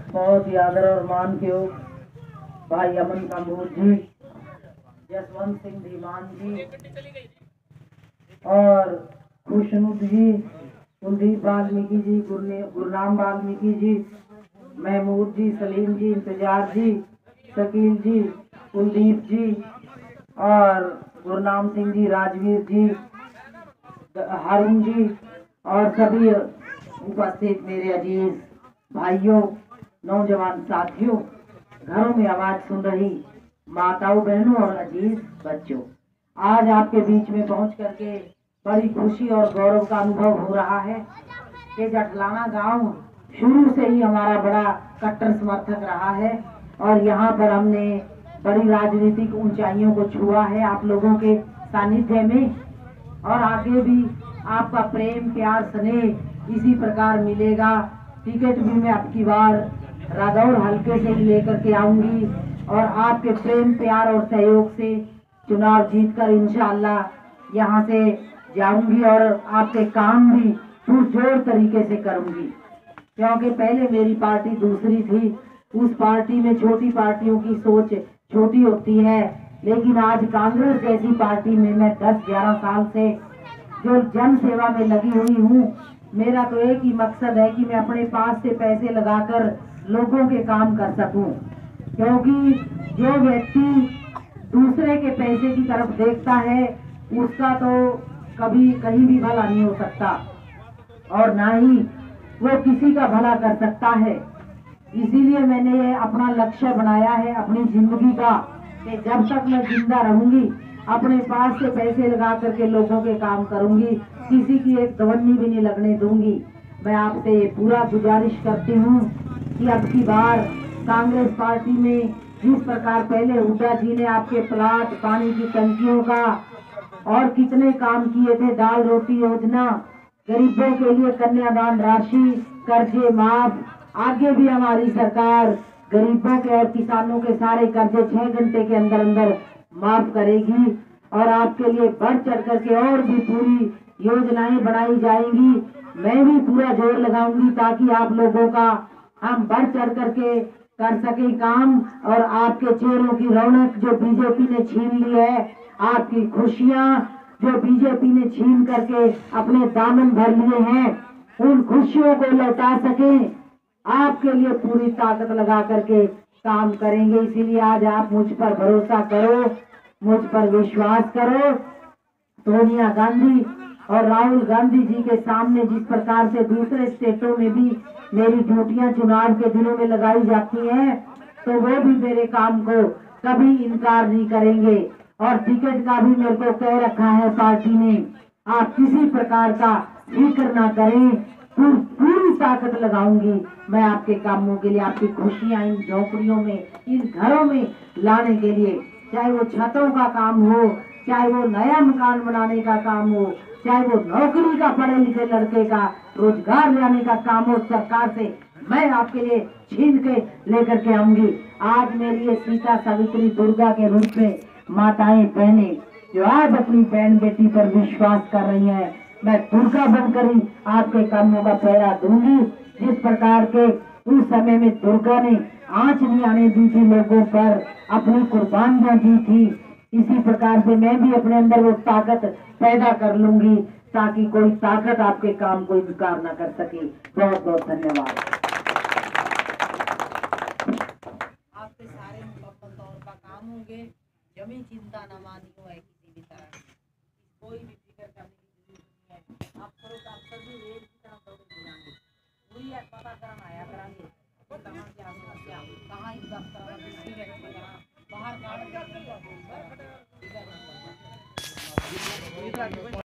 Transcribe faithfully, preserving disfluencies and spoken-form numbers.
बहुत ही आदर और मान के हो भाई अमन कम्बोज जी, जसवंत सिंह धीमान जी और खुशनुद जी, कुलदीप वाल्मीकि जी, गुरनाम वाल्मीकि जी, महमूद जी, सलीम जी, इंतजार जी, शकील जी, कुलदीप जी और गुरनाम सिंह जी, राजवीर जी, हारून जी और सभी उपस्थित मेरे अजीज भाइयों, नौजवान साथियों, घरों में आवाज सुन रही माताओं, बहनों और अजीज बच्चों, आज आपके बीच में पहुंच करके बड़ी खुशी और गौरव का अनुभव हो रहा है कि जटलाना गांव शुरू से ही हमारा बड़ा कट्टर समर्थक रहा है और यहाँ पर हमने बड़ी राजनीतिक ऊंचाइयों को छुआ है आप लोगों के सानिध्य में, और आगे भी आपका प्रेम प्यार स्नेह इसी प्रकार मिलेगा। टिकट भी मैं आपकी बार रादौर हल्के से ही लेकर के आऊंगी और आपके प्रेम प्यार और सहयोग से चुनाव जीतकर इंशाअल्लाह यहाँ से जाऊंगी और आपके काम भी पुरजोर तरीके से करूंगी, क्योंकि पहले मेरी पार्टी दूसरी थी। उस पार्टी में छोटी पार्टियों की सोच छोटी होती है, लेकिन आज कांग्रेस जैसी पार्टी में मैं दस ग्यारह साल से जो जन सेवा में लगी हुई हूँ। मेरा तो एक ही मकसद है कि मैं अपने पास से पैसे लगाकर लोगों के काम कर सकूं, क्योंकि जो व्यक्ति दूसरे के पैसे की तरफ देखता है उसका तो कभी कहीं भी भला नहीं हो सकता और ना ही वो किसी का भला कर सकता है। इसीलिए मैंने ये अपना लक्ष्य बनाया है अपनी जिंदगी का कि जब तक मैं जिंदा रहूंगी अपने पास से पैसे लगा करके लोगों के काम करूंगी, किसी की एक दवन्नी भी नहीं लगने दूंगी। मैं आपसे ये पूरा गुजारिश करती हूँ कि अब की बार कांग्रेस पार्टी में जिस प्रकार पहले हुड्डा जी ने आपके प्लाट, पानी की टंकियों का और कितने काम किए थे, दाल रोटी योजना, गरीबों के लिए कन्यादान राशि, कर्जे माफ, आगे भी हमारी सरकार गरीबों के और किसानों के सारे कर्जे छह घंटे के अंदर अंदर माफ करेगी और आपके लिए बढ़ चढ़ करके और भी पूरी योजनाएं बनाई जाएंगी। मैं भी पूरा जोर लगाऊंगी ताकि आप लोगों का हम बढ़ चढ़ करके कर सके काम और आपके चेहरों की रौनक जो बीजेपी ने छीन ली है, आपकी खुशियां जो बीजेपी ने छीन करके अपने दामन भर लिए हैं, उन खुशियों को लौटा सके, आपके लिए पूरी ताकत लगा करके काम करेंगे। इसीलिए आज आप मुझ पर भरोसा करो, मुझ पर विश्वास करो। सोनिया गांधी और राहुल गांधी जी के सामने जिस प्रकार से दूसरे स्टेटों में भी मेरी ड्यूटियां चुनाव के दिनों में लगाई जाती हैं, तो वो भी मेरे काम को कभी इनकार नहीं करेंगे और टिकट का भी मेरे को कह रखा है पार्टी ने। आप किसी प्रकार का फिक्र ना करें, पूरी ताकत लगाऊंगी मैं आपके कामों के लिए, आपकी खुशियां इन झोपड़ियों में, इन घरों में लाने के लिए, चाहे वो छतों का काम हो, चाहे वो नया मकान बनाने का काम हो, चाहे वो नौकरी का पढ़े लिखे लड़के का रोजगार लाने का काम हो, सरकार से मैं आपके लिए छीन के लेकर के आऊंगी। आज मेरी ये सीता सावित्री दुर्गा के रूप में माताएं बहनें जो आज अपनी बहन बेटी पर विश्वास कर रही हैं, मैं दुर्गा बनकर ही आपके कामों का पहरा दूंगी। जिस प्रकार के उस समय में दुर्गा ने आंच नहीं आने दी थी लोगों पर, अपनी कुर्बानियां दी थी, इसी प्रकार से मैं भी अपने अंदर वो ताकत पैदा कर लूंगी ताकि कोई ताकत आपके काम को इनकार न कर सके। बहुत बहुत धन्यवाद। आपके सारे मुकम्मल तौर पर काम होंगे, जमी चिंता न मानी हो है किसी भी तरह, कोई भी फिक्र करने की जरूरत नहीं है। आप करो तो आप सभी रेल की तरह दौड़े जाएंगे, पूरी पता करना आया करांगे कहाँ क्या समस्या, कहाँ बाहर